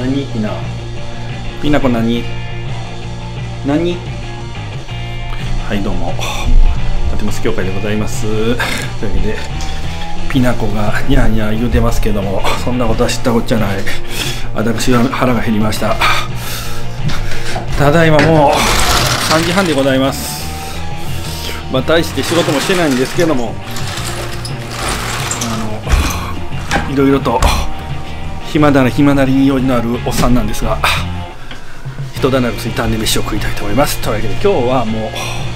何ピナピナコ何はいどうもタテモス協会でございます。というわけでピナコがニャーニャー言うてますけども、そんなことは知ったこっちゃない。私は腹が減りました。ただいまもう3時半でございます。大して仕事もしてないんですけども、いろいろと暇なりようになるおっさんなんですが、一段落ついたんで飯を食いたいと思います。というわけで今日はもう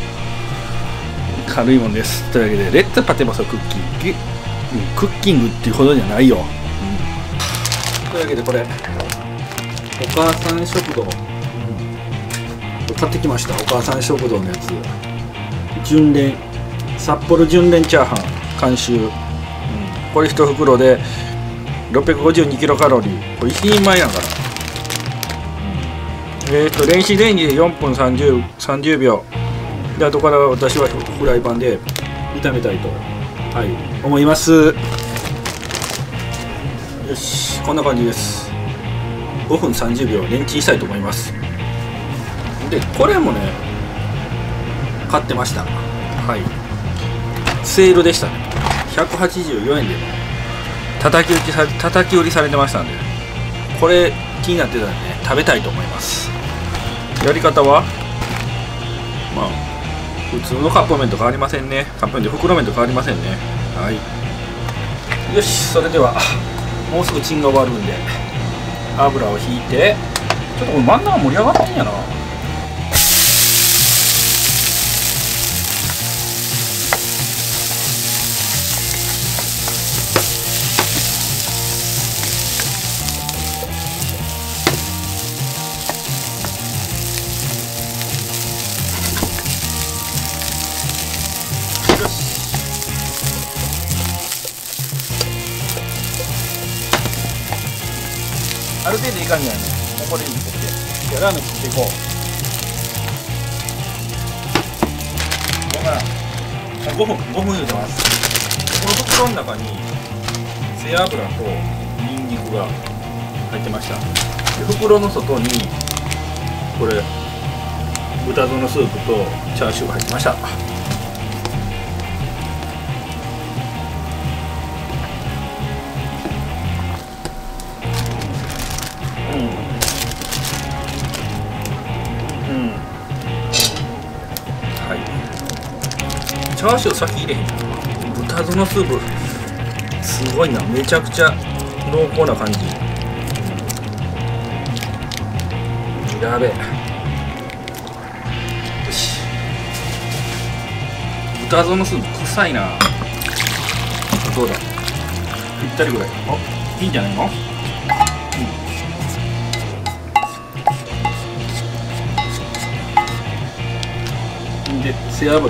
軽いもんです。というわけでレッツパテモスクッキングっていうほどじゃないよ、というわけでこれお母さん食堂、買ってきました。お母さん食堂のやつ、純連札幌純連チャーハン監修、これ1袋で652キロカロリー。これ1人前やから、電子レンジで4分30秒で、後から私はフライパンで炒めたいと、思います。よし、こんな感じです。5分30秒レンチンしたいと思います。でこれもね買ってました。セールでしたね。184円で叩き売りされてましたんで、これ気になってたらね食べたいと思います。やり方は普通のカップ麺と変わりませんね。カップ麺で袋麺と変わりませんね。よし、それではもうすぐチンが終わるんで油を引いて、ちょっとこれ真ん中盛り上がってんやな。ある程度いい感じなんで、もうこれに取って、じゃあラーメン作っていこう。だから5分茹でます。この袋の中に背脂とニンニクが入ってました。で袋の外にこれ豚丼のスープとチャーシューが入ってました。チャーシュー先入れへん。豚丼のスープすごいな、めちゃくちゃ濃厚な感じ。やべえ。よし、豚丼のスープ臭いな。どうだ、ぴったりぐらい。いいんじゃないの。で背脂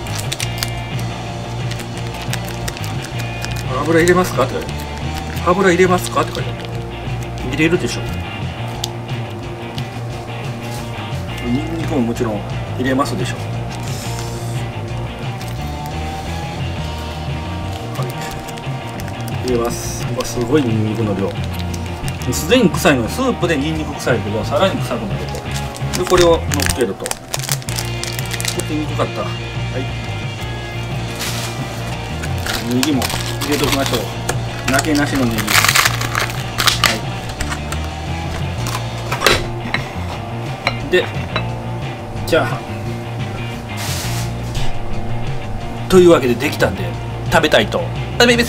入れますかって書いてある。油入れますかって書いてある。入れるでしょ。ニンニクももちろん入れますでしょ。入れます。すごいニンニクの量。すでに臭いのにスープでニンニク臭いけどさらに臭くなると。でこれを乗っけると。にくかった。ネギも入れておきましょう。なけなしのネギ。でチャーハンというわけでできたんで食べたいと思います。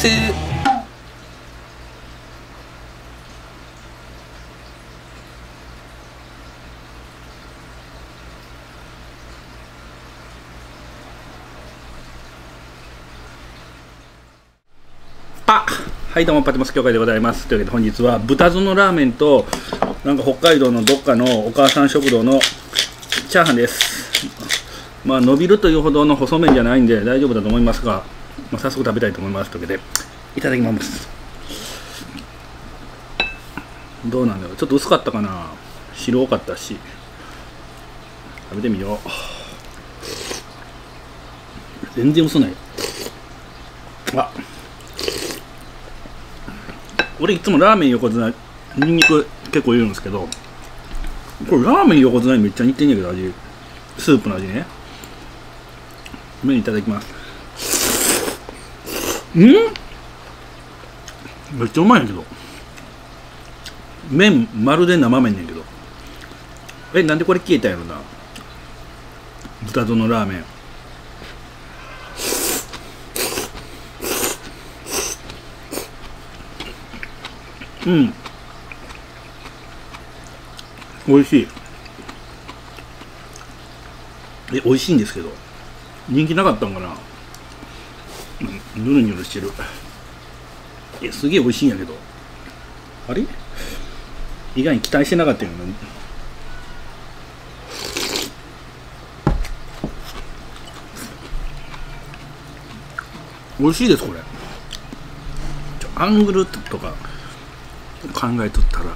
どうもパテモス協会でございます。というわけで本日は豚丼のラーメンとなんか北海道のどっかのお母さん食堂のチャーハンです。伸びるというほどの細麺じゃないんで大丈夫だと思いますが、早速食べたいと思います。というわけでいただきます。どうなんだろう、ちょっと薄かったかな。白多かったし。食べてみよう。全然薄ない。俺いつもラーメン横綱ニンニク結構いるんですけど、これラーメン横綱にめっちゃ似てんやけど、味、スープの味ね。麺いただきます。めっちゃうまいんやけど、麺まるで生麺ねんけど、なんでこれ消えたんやろな。豚丼のラーメン、美味しい。美味しいんですけど、人気なかったんかな。ぬるぬるしてる。すげえ美味しいんやけど、あれ意外に期待してなかったよね。美味しいですこれ。アングルとか考えとったら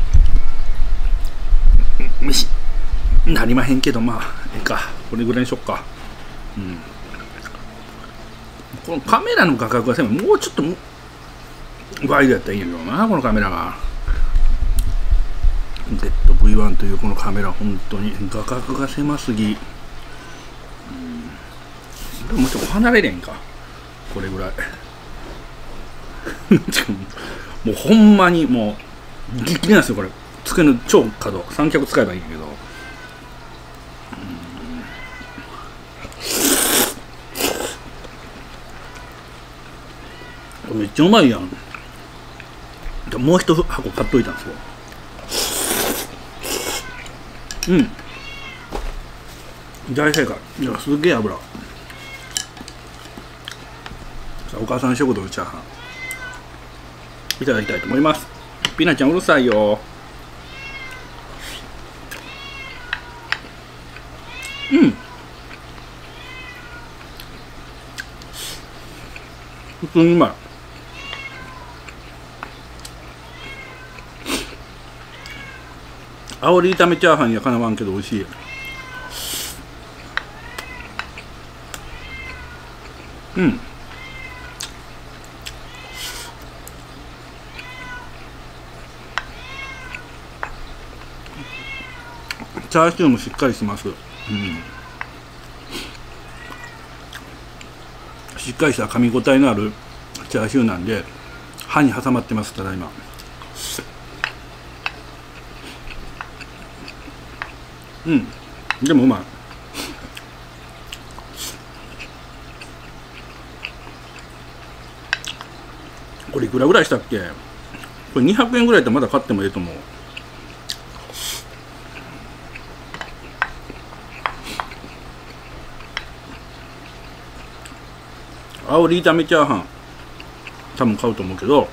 飯なりまへんけど、まあええか、これぐらいにしよっか。このカメラの画角がもうちょっとワイドやったらいいんやけどな、このカメラが。ZV-1 というこのカメラ、本当に画角が狭すぎ。でもちょっと離れれんか、これぐらい。もうほんまにもうギリギリなんですよこれ。机の超角、三脚使えばいいんやけど。めっちゃうまいやん。もう一箱買っといたんですよ。大正解。いや、すげえ油。さあ、お母さん食堂のチャーハンいただきたいと思います。ピナちゃんうるさいよ。普通にうまい。青り炒めチャーハンにはかなわんけど美味しい。チャーシューもしっかりします。しっかりした噛み応えのあるチャーシューなんで歯に挟まってます。ただいまでもうまい。これいくらぐらいしたっけ。これ200円ぐらいだったらまだ買ってもいいと思う。青り炒めチャーハン多分買うと思うけど、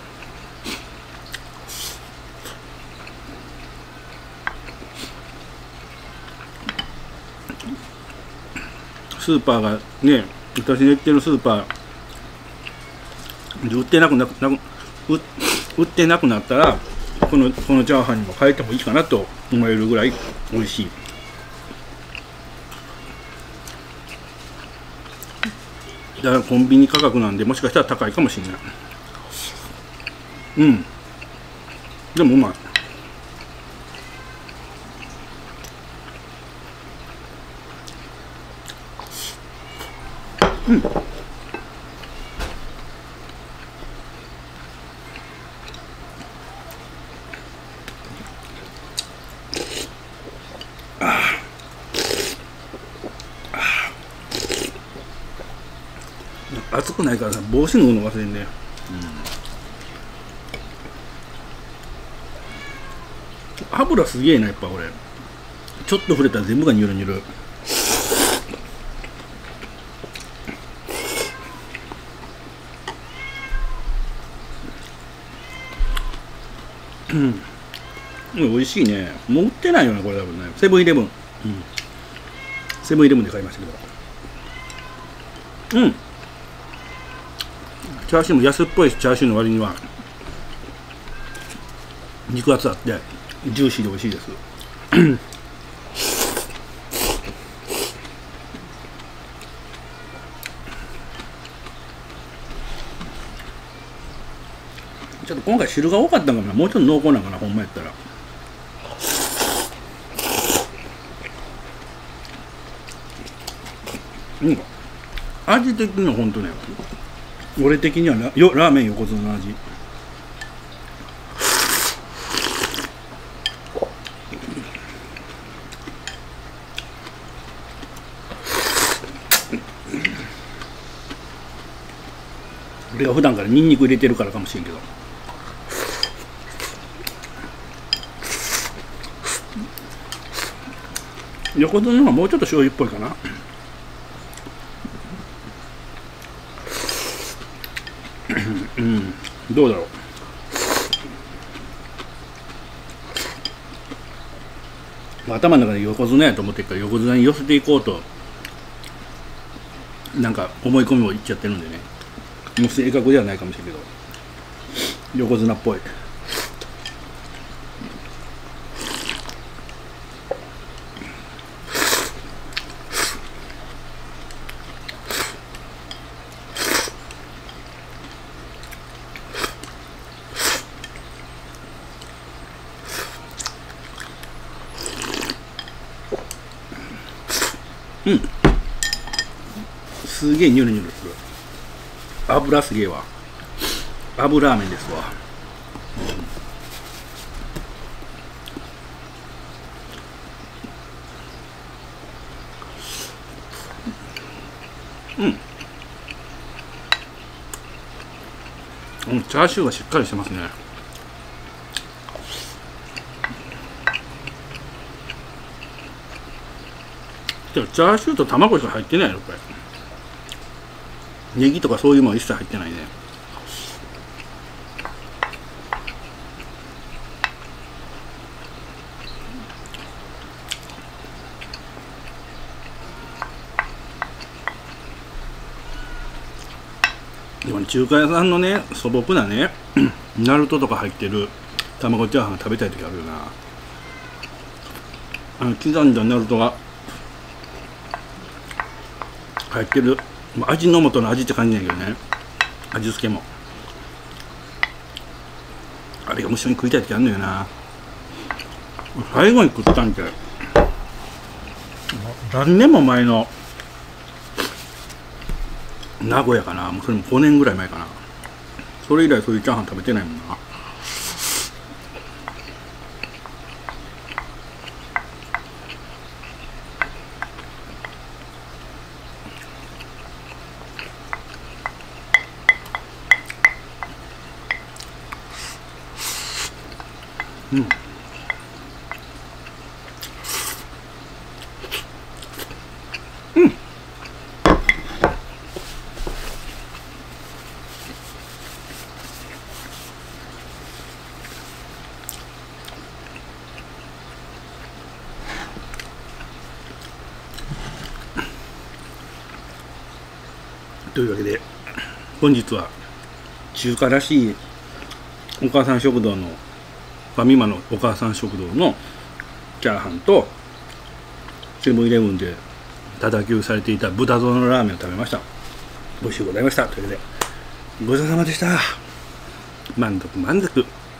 スーパーがね、私の行ってるスーパーで売ってなくなったらこのチャーハンにも変えてもいいかなと思えるぐらい美味しい。だからコンビニ価格なんでもしかしたら高いかもしれない。でもうまい。熱くないからさ、帽子脱ぐの忘れんね。油すげえな、やっぱ俺。ちょっと触れたら全部がニュルニュル。美味しいね。もう売ってないよね、これ多分ね。セブンイレブン。セブンイレブンで買いましたけど。チャーシューも安っぽいチャーシューの割には肉厚あってジューシーで美味しいです。ちょっと今回汁が多かったんかな。もうちょっと濃厚なんかな、ほんまやったら。 うん、味的にはほんとね、俺的にはラーメン横綱の味。俺が普段からニンニク入れてるからかもしれんけど、横綱の方がもうちょっと醤油っぽいかな。うん、どうだろう。頭の中で横綱やと思ってるから横綱に寄せていこうとなんか思い込みもいっちゃってるんでね、もう正確ではないかもしれんけど横綱っぽい。うん、すげえニュルニュルする。油すげえわ。油ラーメンですわ。うん、チャーシューがしっかりしてますね。チャーシューと卵しか入ってないのこれ。ネギとかそういうもの一切入ってないね。でも中華屋さんのね、素朴なねナルトとか入ってる卵チャーハンが食べたい時あるよな。刻んだナルトが入ってる味の素の味って感じなんやけどね、味付けもあれが一緒に食いたい時あるんだよな。最後に食ったんけ何年も前の名古屋かな。もうそれも5年ぐらい前かな。それ以来そういうチャーハン食べてないもんな。うん、うん、というわけで本日は中華らしいお母さん食堂のファミマのお母さん食堂のチャーハンとセブンイレブンでたたき売りされていた豚丼のラーメンを食べました。美味しゅうございました。というわけでごちそうさまでした。満足満足。